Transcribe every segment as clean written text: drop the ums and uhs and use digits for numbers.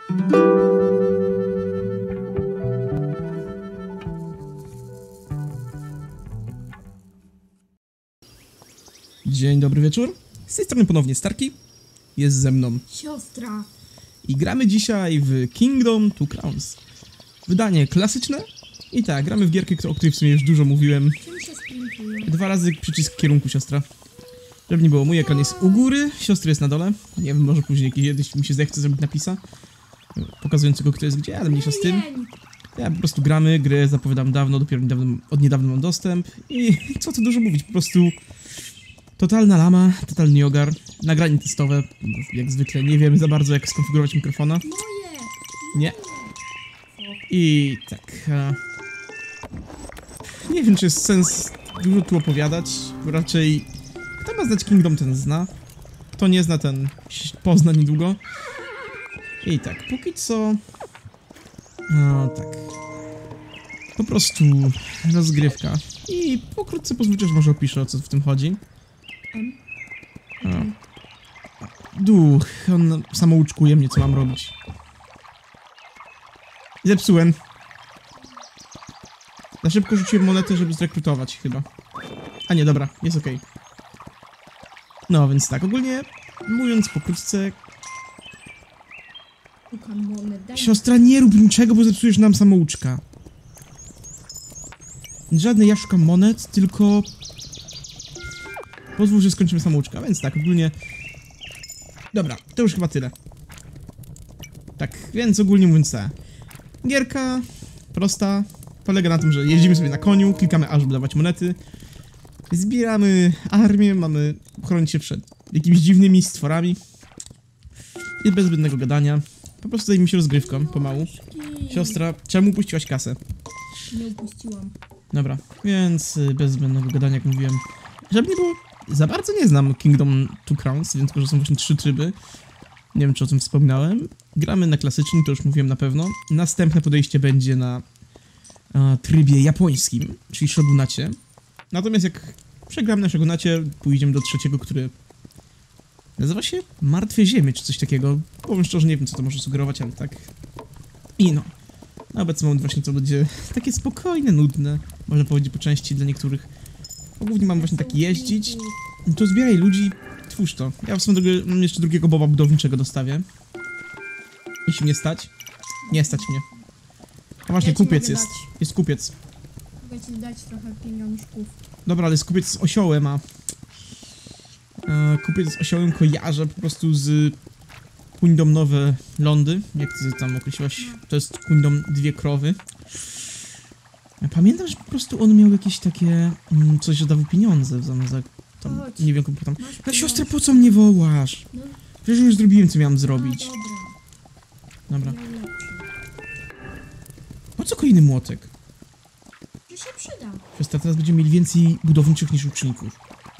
Dzień dobry wieczór. Z tej strony ponownie Starki. Jest ze mną siostra. I gramy dzisiaj w Kingdom Two Crowns. Wydanie klasyczne. I tak, gramy w gierkę, o której w sumie już dużo mówiłem. Czym się sprintuje? 2 razy przycisk kierunku, siostra. Żeby nie było, mój ekran jest u góry, siostry jest na dole. Nie wiem, może później kiedyś mi się zechce zrobić napisa pokazującego, kto jest gdzie, ale mniejsza z tym. Ja po prostu gramy, grę zapowiadam dawno, dopiero od niedawna mam dostęp. I co tu dużo mówić, po prostu totalna lama, totalny ogar. Nagranie testowe, jak zwykle nie wiemy za bardzo jak skonfigurować mikrofona. Moje! Nie. I tak. Nie wiem, czy jest sens dużo tu opowiadać, bo raczej kto ma znać Kingdom, ten zna. Kto nie zna, ten pozna niedługo. I tak, póki co... No tak. Po prostu rozgrywka. I pokrótce pozwólcie, że może opiszę, o co w tym chodzi. Duch, on samouczkuje mnie, co mam robić. Zepsułem. Na szybko rzuciłem monetę, żeby zrekrutować chyba. A nie, dobra, jest okej. No, więc tak, ogólnie mówiąc pokrótce... Siostra, nie rób niczego, bo zepsujesz nam samouczka. Żadne ja szukam monet, tylko... Pozwól, że skończymy samouczka, więc tak, ogólnie... Dobra, to już chyba tyle. Tak, więc ogólnie mówiąc tak. Gierka prosta, polega na tym, że jeździmy sobie na koniu, klikamy A, żeby dawać monety. Zbieramy armię, mamy chronić się przed jakimiś dziwnymi stworami. I bez zbędnego gadania. Po prostu zajmijmy się rozgrywką, pomału. Siostra, czemu upuściłaś kasę? Nie upuściłam. Dobra, więc bez zbędnego gadania, jak mówiłem. Żeby nie było, za bardzo nie znam Kingdom Two Crowns, więc tylko, że są właśnie 3 tryby. Nie wiem, czy o tym wspominałem. Gramy na klasycznym, to już mówiłem na pewno. Następne podejście będzie na trybie japońskim, czyli shogunacie. Natomiast jak przegramy na shogunacie, pójdziemy do trzeciego, który nazywa się Martwe Ziemie, czy coś takiego. Powiem szczerze, nie wiem, co to może sugerować, ale tak. I no. Na obecny moment właśnie to będzie takie spokojne, nudne. Można powiedzieć po części dla niektórych. Bo głównie mam właśnie tak jeździć. To zbieraj ludzi, twórz to. Ja w sumie jeszcze drugiego boba budowniczego dostawię. Jeśli mnie stać. Nie stać mnie. A właśnie, Ja kupiec jest. Jest kupiec. Mogę ci dać trochę pieniążków. Dobra, ale jest kupiec z osiołem, a... kupiec z osiołem kojarzę po prostu z... Kingdom Nowe Lądy. Jak ty tam określiłaś? To jest Kingdom Dwie Krowy. Ja pamiętam, że po prostu on miał jakieś takie... coś, że dawał pieniądze w zamian za... Tam, nie wiem, jak tam... No siostra, po co mnie wołasz? No. Przecież już zrobiłem, co miałem zrobić. Dobra. Dobra. Po co kolejny młotek? Że się przyda. Siostra, teraz będziemy mieli więcej budowniczych niż łuczników.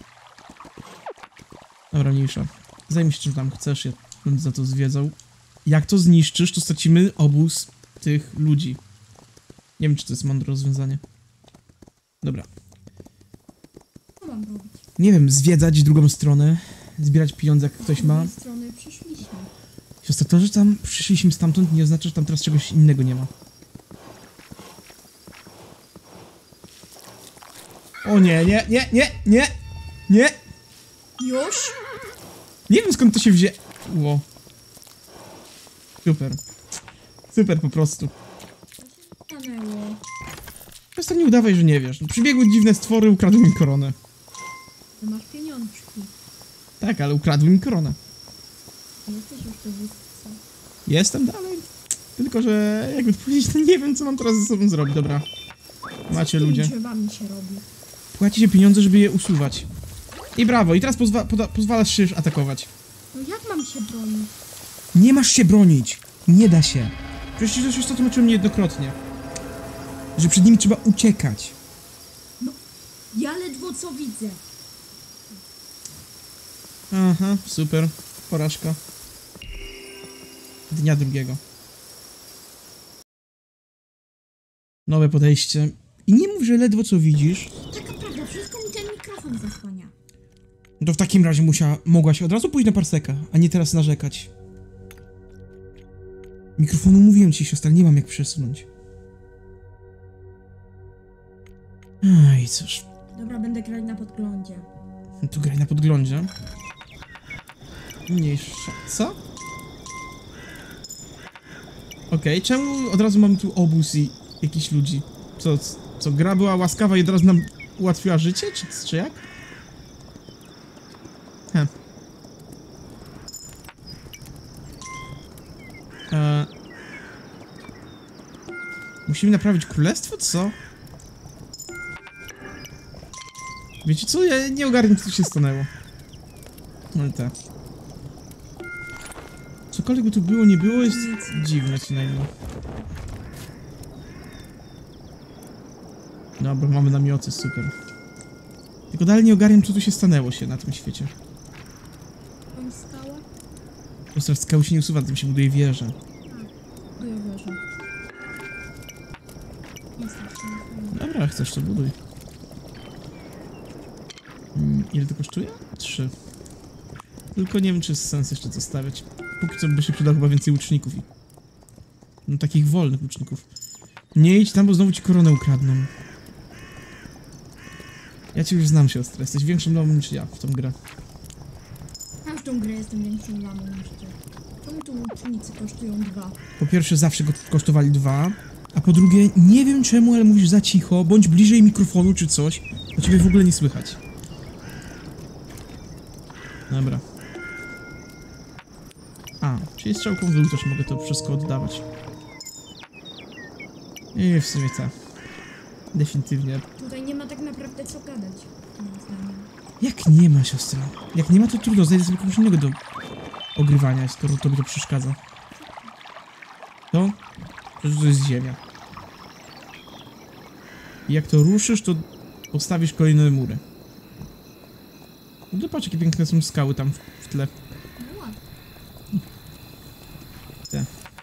Dobra, mniejsza. Zajmij się czym tam chcesz, ja będę za to zwiedzał. Jak to zniszczysz, to stracimy obóz tych ludzi. Nie wiem, czy to jest mądre rozwiązanie. Dobra. Co mam robić? Nie wiem, zwiedzać drugą stronę, zbierać pieniądze, jak ktoś ma. Z tej strony przyszliśmy. Siostra, to, że tam przyszliśmy stamtąd, nie oznacza, że tam teraz czegoś innego nie ma. O nie, nie, nie, nie, nie, nie! Już? Nie wiem, skąd to się wzięło. Super. Super po prostu. Stanęło. Przestań, nie udawaj, że nie wiesz. Przybiegły dziwne stwory, ukradły mi koronę. Ty masz pieniążki. Tak, ale ukradły mi koronę. Jesteś już to wódce. Jestem dalej. Tylko, że jakby to powiedzieć, to nie wiem, co mam teraz ze sobą zrobić. Dobra. Macie, ludzie. Z drzewami się robi. Płacicie pieniądze, żeby je usuwać. I brawo. I teraz pozwalasz się już atakować. No jak mam się bronić? Nie masz się bronić. Nie da się. Przecież to już to tłumaczyłem niejednokrotnie. Że przed nimi trzeba uciekać. No, ja ledwo co widzę. Aha, super. Porażka. Dnia drugiego. Nowe podejście. I nie mów, że ledwo co widzisz. Taka prawda, wszystko mi ten mikrofon zasłania. To w takim razie mogłaś od razu pójść na parseka, a nie teraz narzekać. Mikrofonu mówiłem ci, siostra, nie mam jak przesunąć. Aj, cóż. Dobra, będę grać na podglądzie. Tu graj na podglądzie. Mniejsza. Co? Okej, czemu od razu mamy tu obóz i jakichś ludzi? Co, gra była łaskawa i od razu nam ułatwiła życie? Czy jak? Musimy naprawić królestwo? Co? Wiecie co? Ja nie ogarniam, co tu się stanęło. No tak. Cokolwiek by tu było, nie było, jest dziwne co najmniej. Dobra, mamy namioty, super. Tylko dalej nie ogarniam, co tu się stanęło się na tym świecie. Mam skałę? Po prostu skały się nie usuwa, tym się buduje wieża. Buduję wieżę. Nie starczy. Dobra, chcesz to buduj. Ile to kosztuje? 3. Tylko nie wiem, czy jest sens jeszcze to stawiać. Póki co by się przydało chyba więcej łuczników. No takich wolnych łuczników. Nie idź tam, bo znowu ci koronę ukradną. Ja cię już znam, siostra. Jesteś większym lamą niż ja w tą grę. Ja w tą grę jestem większą lamą niż ty. Czemu tu łucznicy kosztują 2? Po pierwsze, zawsze kosztowali 2. A po drugie, nie wiem czemu, ale mówisz za cicho, bądź bliżej mikrofonu czy coś. Bo ciebie w ogóle nie słychać. Dobra. A, czyli strzałką w dół też mogę to wszystko oddawać. I w sumie tak. Definitywnie. Tutaj nie ma tak naprawdę co gadać. Moim zdaniem. Jak nie ma, siostra? Jak nie ma, to trudno, znajdę sobie kogoś innego do ogrywania, skoro tobie to przeszkadza. To? Przecież to jest ziemia. I jak to ruszysz, to postawisz kolejne mury. No patrz, jakie piękne są skały tam w tle. No ładnie. Te.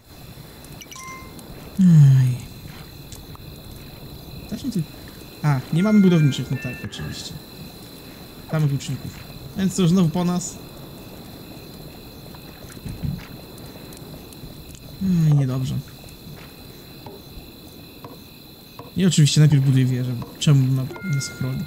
Aj. Zacznij tu... A, nie mamy budowniczych, no tak, oczywiście. Samych łuczników. Więc to znowu po nas. No i niedobrze. I oczywiście najpierw buduję wieżę. Czemu ma nas chronić?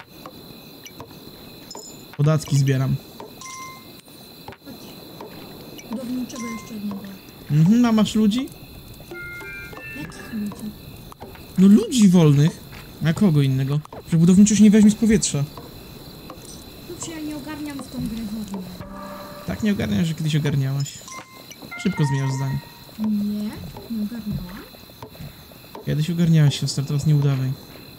Podatki zbieram. Chodź. Budowniczego jeszcze jednego. A masz ludzi? Jakich ludzi? No ludzi wolnych. A kogo innego? Że budowniczo się nie weźmie z powietrza. Dobrze, ja nie ogarniam w tą grę w ogóle. Tak nie ogarniasz, że kiedyś ogarniałaś. Szybko zmieniasz zdanie. Nie ogarniałam? Kiedyś ogarniałaś, siostra, teraz nie udawaj.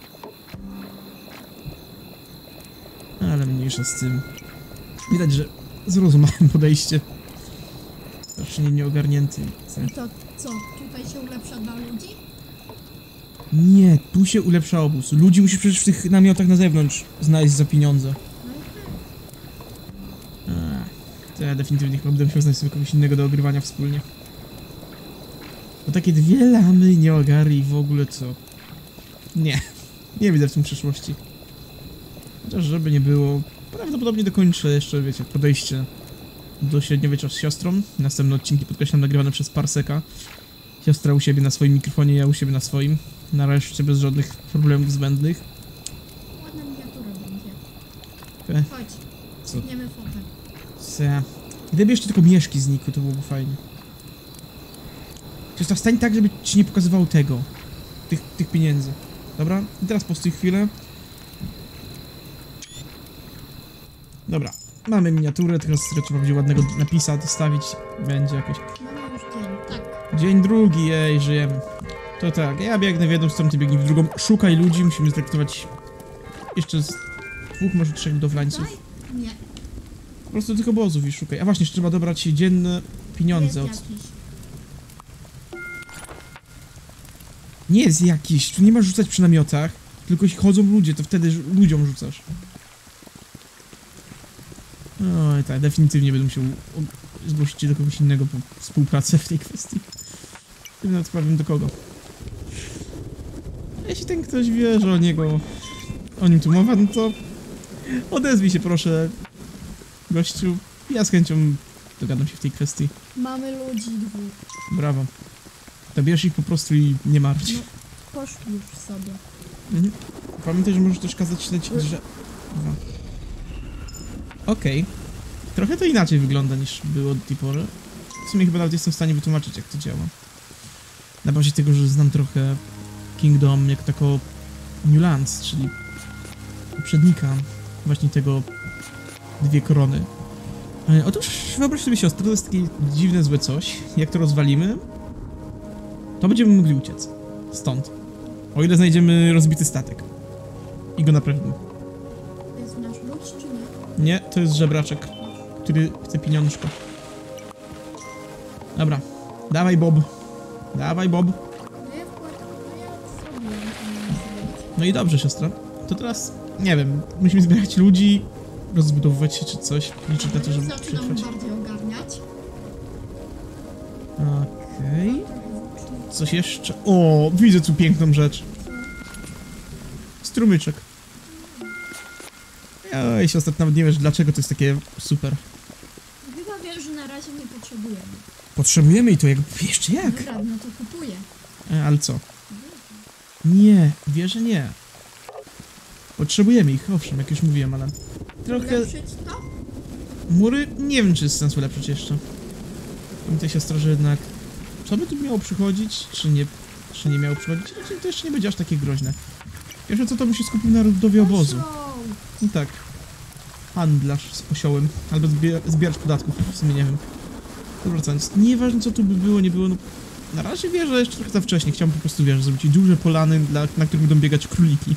Ale mniejsza z tym. Widać, że zrozumiałem podejście. Strasznie nieogarnięty. I to co? Tutaj się ulepsza dla ludzi? Nie, tu się ulepsza obóz. Ludzi musisz przecież w tych namiotach na zewnątrz znaleźć za pieniądze. No i tak. To ja definitywnie chyba będę musiał znaleźć sobie kogoś innego do ogrywania wspólnie. Bo takie dwie lamy nie ogarli w ogóle co. Nie widzę w tym przyszłości. Chociaż żeby nie było, prawdopodobnie dokończę jeszcze, wiecie, podejście do średniowiecza z siostrą. Następne odcinki, podkreślam, nagrywane przez Parseka. Siostra u siebie na swoim mikrofonie, ja u siebie na swoim. Nareszcie bez żadnych problemów zbędnych. Ładna miniatura będzie. Okay. Chodź, Co? stniemy fotę. Gdyby jeszcze tylko mieszki znikły, to byłoby fajnie. Siostra, stań tak, żeby ci nie pokazywało tego. Tych pieniędzy. Dobra? I teraz postój chwilę. Dobra. Mamy miniaturę, teraz trzeba będzie ładnego napisa dostawić. Będzie jakoś. Mamy już dzień, tak. Dzień drugi, jej, żyjemy. To tak, ja biegnę w jedną stronę, ty biegnij w drugą. Szukaj ludzi, musimy zrekrutować jeszcze z 2, może 3 budowlańców. Tutaj? Nie. Po prostu tych obozów i szukaj. A właśnie, jeszcze trzeba dobrać dzienne pieniądze Jest od... jakiś. Nie jest jakiś, tu nie masz rzucać przy namiotach, tylko jeśli chodzą ludzie, to wtedy ludziom rzucasz. Oj tak, definitywnie będę musiał zgłosić się do kogoś innego po współpracę w tej kwestii. Nie nawet powiem do kogo. Jeśli ten ktoś wie, że o nim tu mowa, no to odezwij się proszę, gościu. Ja z chęcią dogadam się w tej kwestii. Mamy ludzi dwóch. Brawo. To bierz ich po prostu i nie martw. No, poszli już sobie. Mhm. Pamiętaj, że możesz też kazać śledzić drzewa. Okej. Trochę to inaczej wygląda niż było do tej pory. W sumie chyba nawet jestem w stanie wytłumaczyć, jak to działa. Na bazie tego, że znam trochę Kingdom jak tako Newlands, czyli poprzednika właśnie tego Dwie Korony. Otóż wyobraź sobie, siostro, to jest takie dziwne, złe coś. Jak to rozwalimy, to będziemy mogli uciec. Stąd. O ile znajdziemy rozbity statek. I go naprawimy. To jest nasz lud, czy nie? Nie, to jest żebraczek, który chce pieniążka. Dobra. Dawaj, Bob. Dawaj, Bob. No ja wkładam, no ja zrobiłem, co miałem zrobić. No i dobrze, siostra. To teraz, nie wiem, musimy zbierać ludzi, rozbudowywać się czy coś. Liczyć na to, żeby Zaczynam przetrwać. bardziej ogarniać. Okej. Coś jeszcze? O, widzę tu piękną rzecz. Strumyczek. Oj, siostra, nawet nie wiesz, dlaczego to jest takie super. Chyba wiesz, że na razie nie potrzebujemy. Potrzebujemy i to jak... Jeszcze jak? Dobra, no to kupuję. Ale co? Nie, wierzę nie. Potrzebujemy ich, owszem, jak już mówiłem, ale... Trochę... Ulepszyć to? Mury? Nie wiem, czy jest sens ulepszyć jeszcze. Pamiętaj, siostra, że jednak... Co by tu miało przychodzić, czy nie miało przychodzić? Raczej to jeszcze nie będzie aż takie groźne. Pierwsze co, to bym się skupił na budowie obozu. No tak. Handlarz z osiołem. Albo zbieracz podatków, w sumie nie wiem. To wracając. Nieważne co tu by było, nie było, no... Na razie wierzę, jeszcze trochę za wcześnie. Chciałbym po prostu, wierzę, zrobić duże polany, na których będą biegać króliki.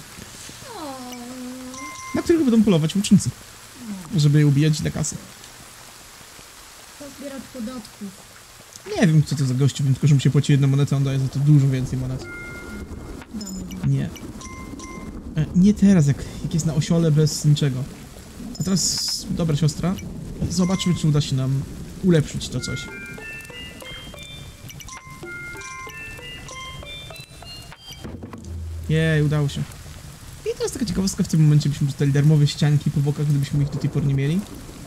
Na których będą polować łucznicy. Żeby je ubijać dla kasy. To zbierać podatków. Nie wiem, co to za gościu, wiem tylko, że mu się płaci jedną monetę, on daje za to dużo więcej monet. Damy. Nie. Nie teraz, jak jest na osiole bez niczego. A teraz, dobra siostra, zobaczmy, czy uda się nam ulepszyć to coś. Jej, udało się. I teraz taka ciekawostka, w tym momencie byśmy dostali darmowe ścianki po bokach, gdybyśmy ich do tej pory nie mieli.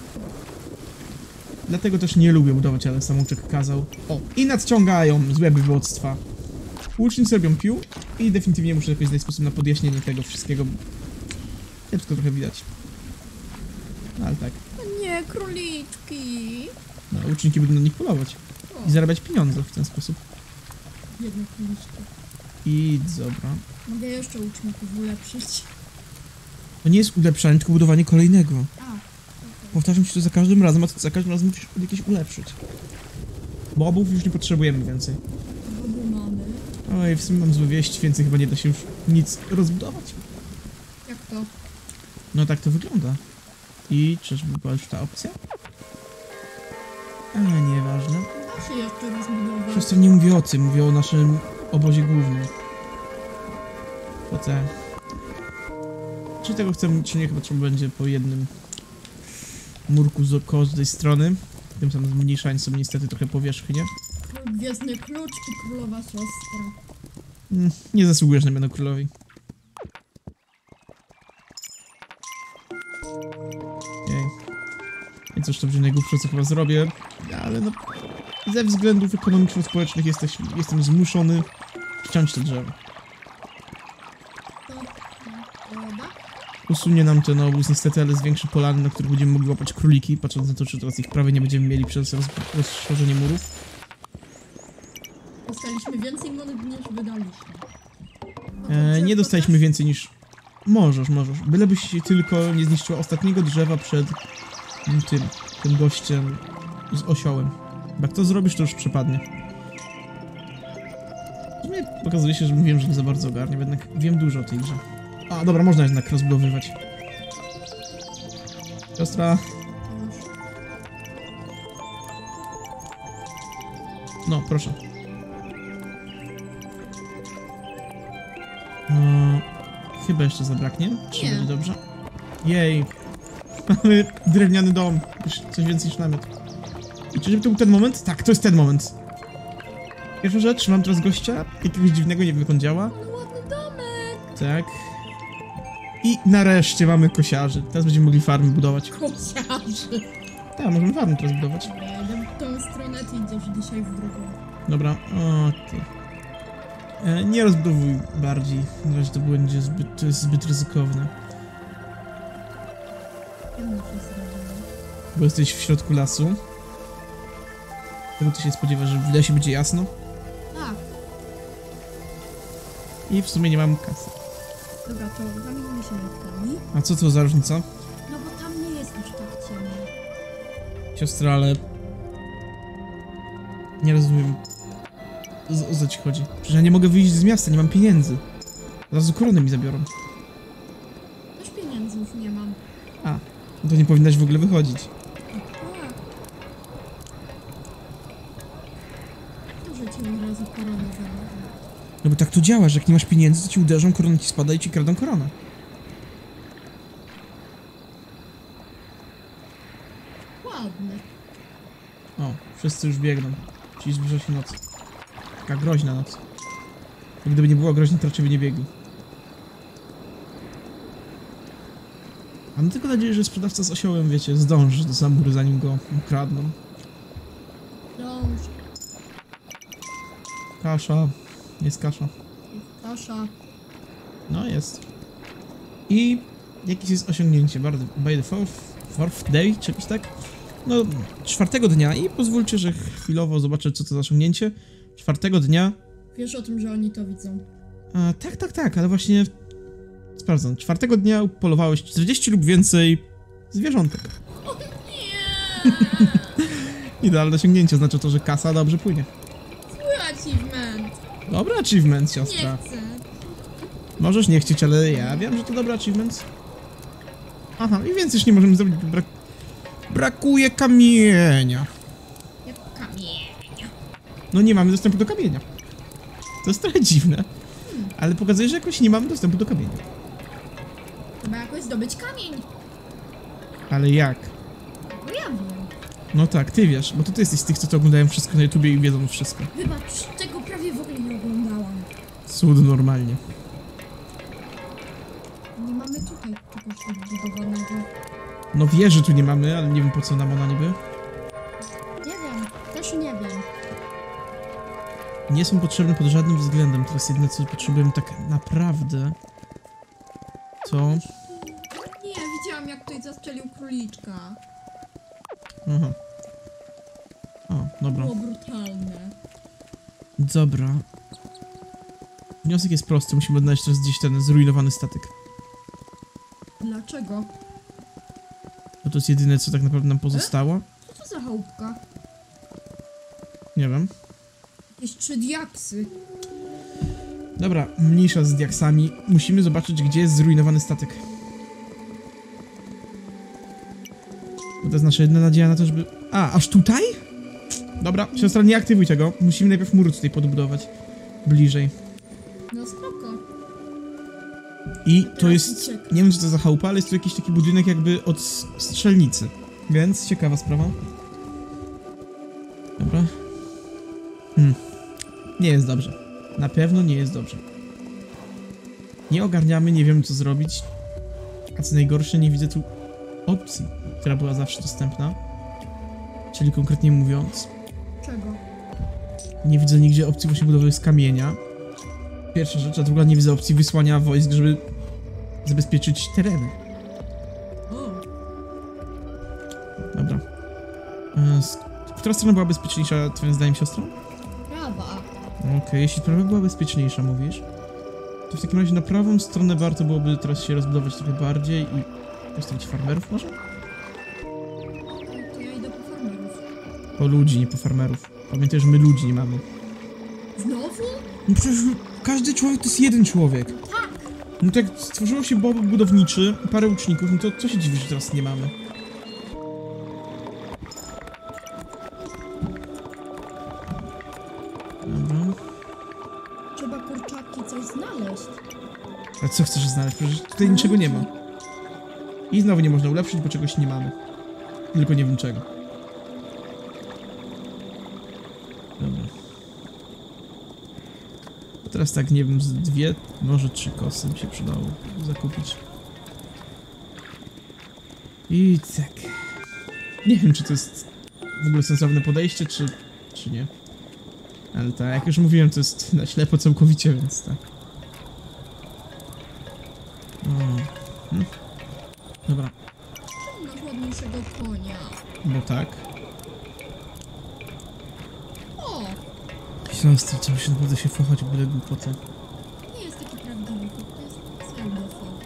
Dlatego też nie lubię budować, ale samouczek kazał. O, i nadciągają złe bywoctwa. Łucznicy robią pił i definitywnie muszę jakoś znaleźć sposób na podjaśnienie tego wszystkiego. Kiepsko trochę widać. No, ale tak. Nie, króliczki. No, łuczniki będą na nich polować. I zarabiać pieniądze w ten sposób. Jedne króliczki. I dobra. Mogę jeszcze łuczników ulepszyć. To nie jest ulepszanie, tylko budowanie kolejnego. A, okej. Powtarzam ci to za każdym razem, a za każdym razem musisz jakieś ulepszyć. Bobów już nie potrzebujemy więcej. Bobu mamy. Oj, w sumie mam złe wieści, więcej chyba nie da się już nic rozbudować. Jak to? No tak to wygląda. I czyżby była już ta opcja? A, nieważne. Da się jeszcze rozbudować. Siostro, nie mówię o tym, mówię o naszym obozie głównym. Po te... Czy tego chcemy, czy nie, chyba trzeba będzie po jednym murku z każdej strony. Tym samym zmniejszając sobie niestety trochę powierzchnię. Gwiezdny klucz i królowa siostra. Nie zasługujesz na miano królowej. Jej. I cóż, to będzie najgłupsze, co chyba zrobię. Ale no... Ze względów ekonomiczno-społecznych jestem zmuszony ściąć te drzewo. To... Woda? Usunie nam ten obóz niestety, ale zwiększy polany, na których będziemy mogli łapać króliki, patrząc na to, czy teraz ich prawie nie będziemy mieli przez rozszerzenie murów. Dostaliśmy więcej monet niż wydaliśmy. Nie dostaliśmy więcej niż... Możesz. Bylebyś tylko nie zniszczyła ostatniego drzewa przed tym gościem z osiołem. Bo jak to zrobisz, to już przepadnie. W sumie okazuje się, że mówiłem, że nie za bardzo ogarniam, jednak wiem dużo o tej grze. A, dobra, można jednak rozbudowywać. Siostra. No, proszę. Chyba jeszcze zabraknie. Czy Nie. będzie dobrze? Jej. Mamy drewniany dom. Już coś więcej niż namiot. I czyżby to był ten moment? Tak, to jest ten moment. Pierwsza rzecz, mam teraz gościa. Jakiegoś dziwnego, nie wiem jak on działa. Ale ładny domek. Tak. I nareszcie mamy kosiarzy. Teraz będziemy mogli farmy budować. Kosiarzy. Tak, możemy farmę teraz budować. Dobra, ja idę w tą stronę, ty idziesz dzisiaj w drugą. Dobra, okej. Nie rozbudowuj bardziej. Na razie to jest zbyt ryzykowne. Ja muszę zrobić. Bo jesteś w środku lasu. Tego ty się spodziewasz, że w lesie będzie jasno. Tak, I w sumie nie mam kasy. dobra, to zamienimy się nitkami. A co to za różnica? No bo tam nie jest aż tak ciemno. Siostra, ale... Nie rozumiem. O co ci chodzi? Przecież ja nie mogę wyjść z miasta, nie mam pieniędzy. Od razu koronę mi zabiorą. Też pieniędzy już nie mam. A, no to nie powinnaś w ogóle wychodzić. Tak. To, że cię od razu koronę zabiorą. No bo tak to działa, że jak nie masz pieniędzy, to ci uderzą, korona ci spada i ci kradą koronę. Ładne. O, wszyscy już biegną. Czyli zbliża się noc. Taka groźna noc. Bo gdyby nie była groźna, to raczej by nie biegli. Mam tylko nadzieję, że sprzedawca z osiołem, wiecie, zdąży do zamury, zanim go ukradną. Dąż. Kasza. Jest kasza. Kasza. No, jest. I jakieś jest osiągnięcie, bardzo. By the fourth day, czy jakoś tak? No, 4. dnia i pozwólcie, że chwilowo zobaczę, co to za osiągnięcie. 4. dnia... Wiesz o tym, że oni to widzą. Tak, ale właśnie... Sprawdzam. 4. dnia upolowałeś 40 lub więcej zwierzątek. O nie! Idealne osiągnięcie, znaczy to, że kasa dobrze płynie. Zły achievement. Dobry achievement, Nie siostra. chcę. Możesz nie chcieć, ale ja wiem, że to dobry achievement. Aha, i więcej już nie możemy zrobić, bo brakuje kamienia. Jak kamienia. No nie mamy dostępu do kamienia. To jest trochę dziwne. Ale pokazuje, że jakoś nie mamy dostępu do kamienia. Trzeba jakoś zdobyć kamień. Ale jak? No ja wiem. No tak, ty wiesz, bo ty jesteś z tych, co to oglądają wszystko na YouTubie i wiedzą wszystko. Wybacz, tego prawie w ogóle nie oglądałam. Cud normalnie. Nie mamy tutaj czegoś odbudowanego. No wieży tu nie mamy, ale nie wiem po co nam ona niby. Nie wiem, też nie wiem. Nie są potrzebne pod żadnym względem. Teraz jedyne co potrzebujemy tak naprawdę to... Nie, widziałam jak tutaj zastrzelił króliczka. Aha. O, dobra. Było brutalne. Dobra. Wniosek jest prosty, musimy odnaleźć teraz gdzieś ten zrujnowany statek. Dlaczego? Bo to jest jedyne co tak naprawdę nam pozostało. Co to za chałupka? Nie wiem. Jakieś 3 diaksy. Dobra, mniejsza z diaksami. Musimy zobaczyć, gdzie jest zrujnowany statek. Bo to jest nasza jedyna nadzieja na to, żeby... A, aż tutaj? Dobra, siostra, nie aktywuj tego. Musimy najpierw mur tutaj podbudować. Bliżej. No spoko. I to Teraz jest... uciekł. Nie wiem, co to za chałupa, ale jest tu jakiś taki budynek jakby od strzelnicy. Więc ciekawa sprawa. Dobra. Nie jest dobrze. Na pewno nie jest dobrze. Nie ogarniamy, nie wiemy co zrobić. A co najgorsze, nie widzę tu opcji, która była zawsze dostępna. Czyli konkretnie mówiąc, Czego? nie widzę nigdzie opcji właśnie budowy z kamienia. Pierwsza rzecz, a druga nie widzę opcji wysłania wojsk, żeby zabezpieczyć tereny. O, Dobra. Która strona była bezpieczniejsza, twoim zdaniem, siostrą? prawa. Okej, jeśli prawa była bezpieczniejsza, mówisz, to w takim razie na prawą stronę warto byłoby teraz się rozbudować trochę bardziej i postawić farmerów może? To ja idę po farmerów. Po ludzi, nie po farmerów. Pamiętaj, że my ludzi nie mamy. Znowu? No przecież każdy człowiek to jest jeden człowiek. Tak. No tak stworzyło się bob budowniczy, parę łuczników, no to co się dziwi, że teraz nie mamy? Dobra. Trzeba kurczaki coś znaleźć. A co chcesz znaleźć? Przecież tutaj niczego nie ma. I znowu nie można ulepszyć, bo czegoś nie mamy. Tylko nie wiem czego. Dobra. A teraz tak, nie wiem, z 2, może 3 kosy mi się przydało zakupić. I tak. Nie wiem, czy to jest w ogóle sensowne podejście, czy nie. Ale tak, jak już mówiłem, to jest na ślepo całkowicie, więc tak. Dobra, Masz ładniejszego konia. bo tak. O! Pisząc, trzeba się naprawdę się wchować, byle głupotę. Nie jest taki prawdziwy kot, to jest pseudofon.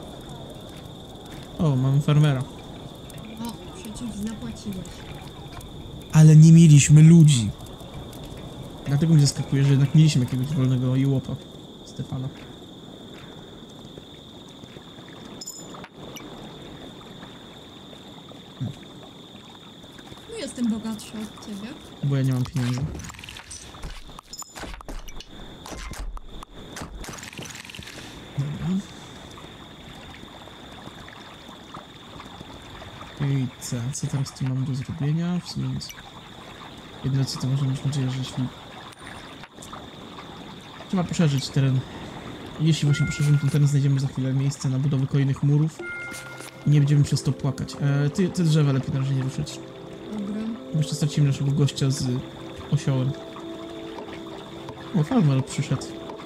O, mamy farmera. O, przecież zapłaciłeś. Ale nie mieliśmy ludzi. Dlatego mnie zaskakuje, że jednak mieliśmy jakiegoś wolnego jełopa. Stefana. No jestem bogatsza od ciebie. Bo ja nie mam pieniędzy. Dobra. I co teraz tu mam do zrobienia? W sumie nic. Jedyne co to może mieć nadzieję, że jeśli... Trzeba poszerzyć teren. Jeśli właśnie poszerzymy ten teren, znajdziemy za chwilę miejsce na budowę kolejnych murów. I nie będziemy przez to płakać. Te drzewa lepiej na razie nie ruszyć. Dobra. Bo jeszcze stracimy naszego gościa z osiołem. O, farmer przyszedł.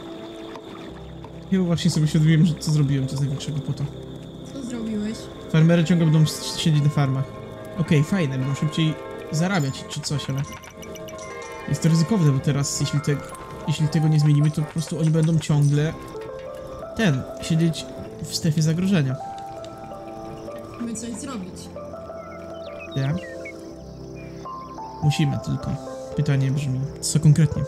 Ja właśnie sobie świadomiłem, że co zrobiłem, to jest największego pota. Co zrobiłeś? Farmery ciągle będą siedzieć na farmach. Okej, fajne, będą szybciej zarabiać czy coś, ale... Jest to ryzykowne, bo teraz jeśli tego nie zmienimy, to po prostu oni będą ciągle... siedzieć w strefie zagrożenia. Musimy coś zrobić. Ja? Musimy tylko. Pytanie brzmi, co konkretnie?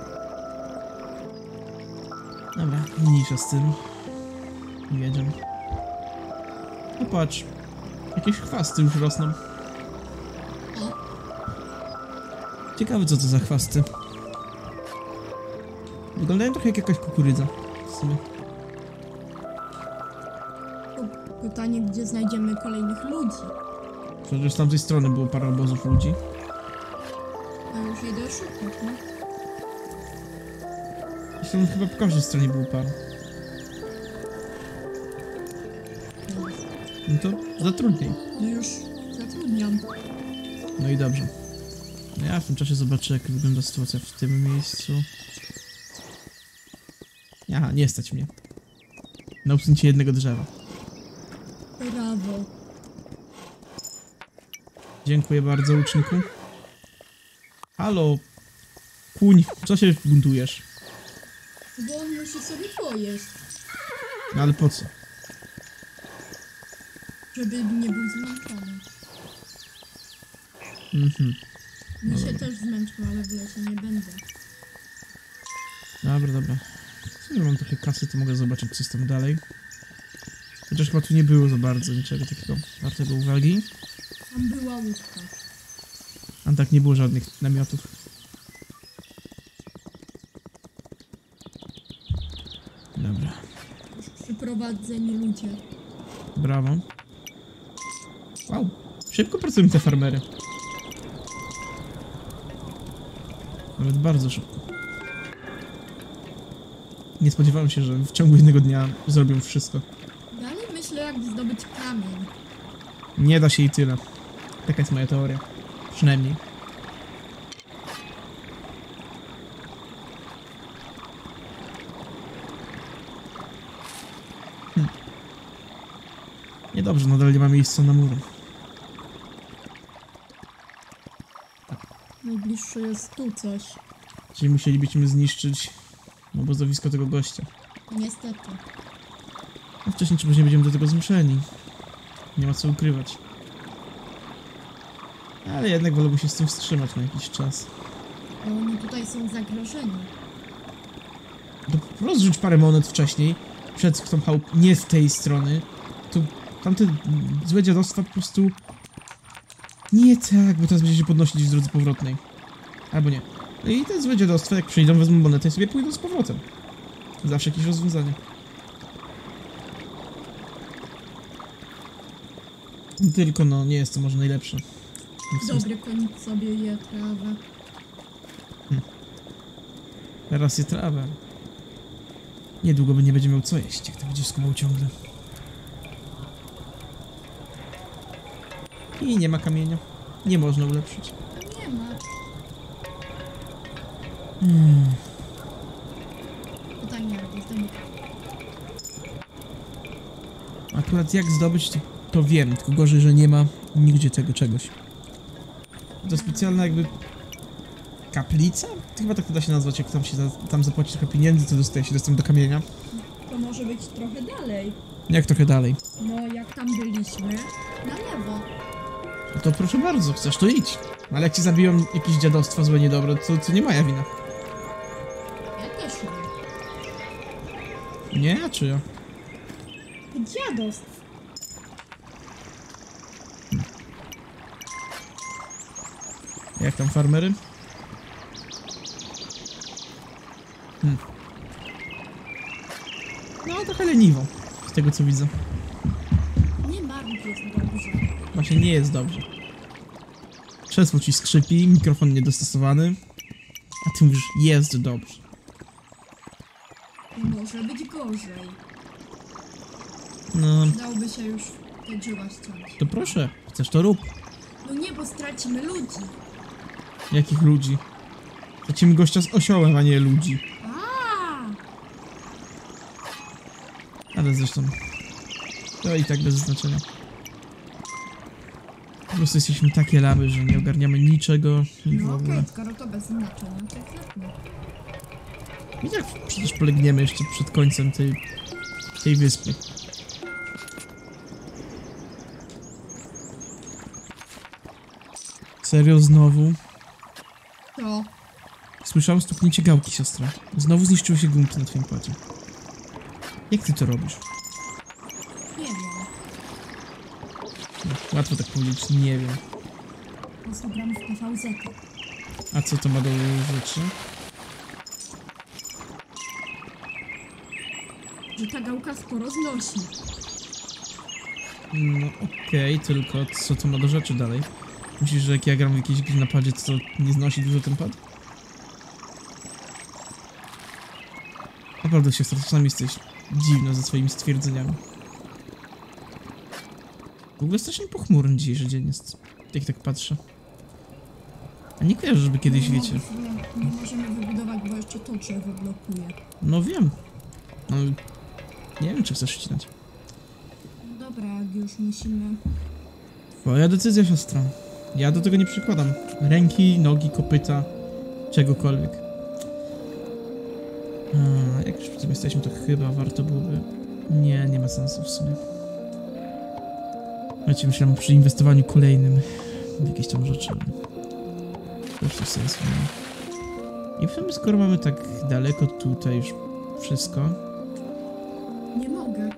Dobra, mniejsza z tym. I jedziemy. Popatrz. Jakieś chwasty już rosną. O, Ciekawe co to za chwasty. Wyglądają trochę jak jakaś kukurydza. W sumie. pytanie, gdzie znajdziemy kolejnych ludzi. Przecież z tamtej strony było parę obozów ludzi. A już idę szukać, no. Zresztą chyba po każdej stronie było parę. No to zatrudnij. No już zatrudniam. No i dobrze. No ja w tym czasie zobaczę, jak wygląda sytuacja w tym miejscu. Aha, nie stać mnie. Na usunięcie jednego drzewa. Brawo. Dziękuję bardzo, łuczniku. Halo. Kuń, co się buntujesz? Bo on musi sobie pojeść, No ale po co? żeby nie był zmęczony. Mhm. Mi się też zmęczył, ale w lesie nie będę. Dobra, dobra. W sumie mam trochę kasy, to mogę zobaczyć, co jest tam dalej. Chociaż chyba tu nie było za bardzo niczego takiego wartego uwagi. Tam była łódka. A tak nie było żadnych namiotów. Dobra. Już przyprowadzeni ludzie. Brawo. Wow. Szybko pracują te farmery. Nawet bardzo szybko. Nie spodziewałem się, że w ciągu jednego dnia zrobią wszystko. Dalej myślę, jak zdobyć kamień. Nie da się i tyle. Taka jest moja teoria. Przynajmniej. Niedobrze, nadal nie ma miejsca na mury. Najbliższe jest tu coś. Czyli musielibyśmy zniszczyć obozowisko tego gościa. Niestety. No wcześniej czy później będziemy do tego zmuszeni. Nie ma co ukrywać. Ale jednak wolałbym się z tym wstrzymać na jakiś czas. Bo oni tutaj są zagrożeni. To rozrzuć parę monet wcześniej, przed tą chałupą, nie z tej strony. Tu tamte złe dziadostwa po prostu... Nie tak, bo teraz będzie się podnosić w drodze powrotnej. Albo nie. No i te złe dziadostwa, jak przyjdą, wezmą monetę i sobie pójdą z powrotem. Zawsze jakieś rozwiązanie. Tylko no, nie jest to może najlepsze. Dobry konik sobie je trawę. Teraz je trawę. Niedługo nie będzie miał co jeść, jak to będzie skumał ciągle. I nie ma kamienia. Nie można ulepszyć. Nie ma. Pytanie, jak jest domek. Akurat jak zdobyć, to wiem, tylko gorzej, że nie ma nigdzie tego czegoś. To specjalna jakby kaplica? Chyba tak to da się nazwać, jak tam zapłaci trochę pieniędzy, to dostaje się dostęp do kamienia. To może być trochę dalej. Jak trochę dalej? No, jak tam byliśmy, na lewo. No to proszę bardzo, chcesz to idź. Ale jak ci zabiją jakieś dziadostwa złe, niedobre, to nie moja wina. Ja też nie. Nie, a czy ja? Dziadostw. Jak tam farmery? No, trochę leniwo, z tego co widzę. Nie bardzo jest dobrze. Właśnie nie jest dobrze. Krzesło ci skrzypi, mikrofon niedostosowany. A ty mówisz, jest dobrze. Może być gorzej. No, Dałoby się już te drzewa ściąć. to proszę, chcesz to rób. No nie, bo stracimy ludzi. Jakich ludzi? Tracimy gościa z osiołem, a nie ludzi. Ale zresztą, to i tak bez znaczenia. Po prostu jesteśmy takie laby, że nie ogarniamy niczego i w No ogóle. okej, skoro to bez znaczenia, to zróbmy. I tak przecież polegniemy jeszcze przed końcem tej wyspy. Serio, znowu? To. Słyszałam stuknięcie gałki, siostra. Znowu zniszczyły się gumki na twoim płacie. Jak ty to robisz? Nie wiem. No, łatwo tak powiedzieć, nie wiem. Po prostu gram w PVZ. A co to ma do rzeczy? Że ta gałka sporo znosi. No okej, tylko co to ma do rzeczy dalej? Myślisz, że jak ja gram w jakiejś grze na padzie, to nie znosi dużo ten pad? Naprawdę, siostra, czasami jesteś dziwna ze swoimi stwierdzeniami. W ogóle strasznie pochmurny dzisiejszy dzień jest, jak tak patrzę. A nie kojarzę, żeby kiedyś, wiecie... Nie możemy wybudować, bo jeszcze to drzewo blokuje. No wiem. No, nie wiem, czy chcesz ścinać. Dobra, jak już musimy... Twoja decyzja, siostra. Ja do tego nie przykładam. Ręki, nogi, kopyta, czegokolwiek. A, jak już przy tym jesteśmy, to chyba warto byłoby... Nie ma sensu w sumie. Wiecie, myślałem przy inwestowaniu kolejnym w jakieś tam rzeczy. Też to sensu nie ma. I w sumie, skoro mamy tak daleko tutaj już wszystko... Nie mogę.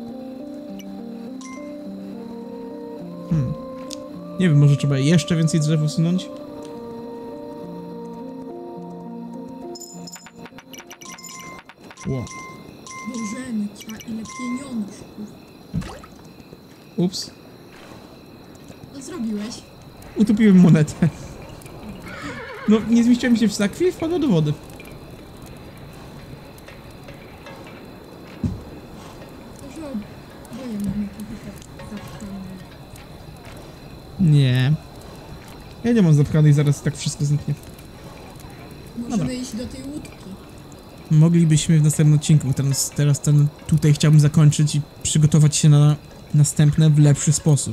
Nie wiem, może trzeba jeszcze więcej drzew usunąć? Ło. Bożeny, ile pieniążków. Ups. Co zrobiłeś? Utopiłem monetę. No, nie zmieściłem się w sakwie i wpadła do wody. Może oboje mamy trochę zapchane. Nie. Ja nie mam zapchanej, zaraz tak wszystko zniknie. Możemy Dobra. iść do tej łódki. Moglibyśmy w następnym odcinku, teraz ten tutaj chciałbym zakończyć i przygotować się na następne w lepszy sposób.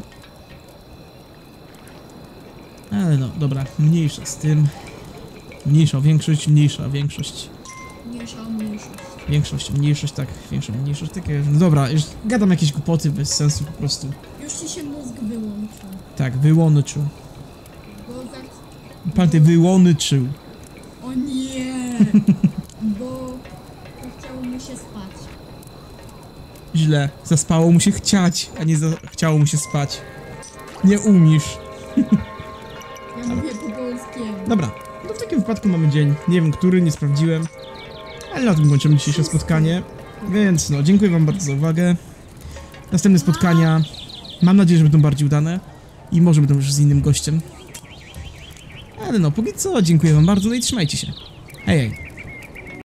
Ale no, dobra, mniejsza z tym. Mniejsza o większość, mniejsza o większość. Mniejsza o mniejszość. Większość, mniejszość, tak, większa mniejszość, takie... No dobra, już gadam jakieś głupoty bez sensu po prostu. Już ci się mózg wyłączył. Tak, wyłączył. Bo Pan ty wyłączył. O nie! Bo chciało mu się spać. Źle. Zaspało mu się chciać, a nie chciało mu się spać. Nie umiesz. Ja mówię po polskiemu. Dobra, no w takim wypadku mamy dzień. Nie wiem który, nie sprawdziłem. Ale na tym kończymy dzisiejsze spotkanie. Więc no, dziękuję wam bardzo za uwagę. Następne spotkania, mam nadzieję, że będą bardziej udane. I może będą już z innym gościem. Ale no, póki co, dziękuję wam bardzo, no i trzymajcie się. Hej, hej.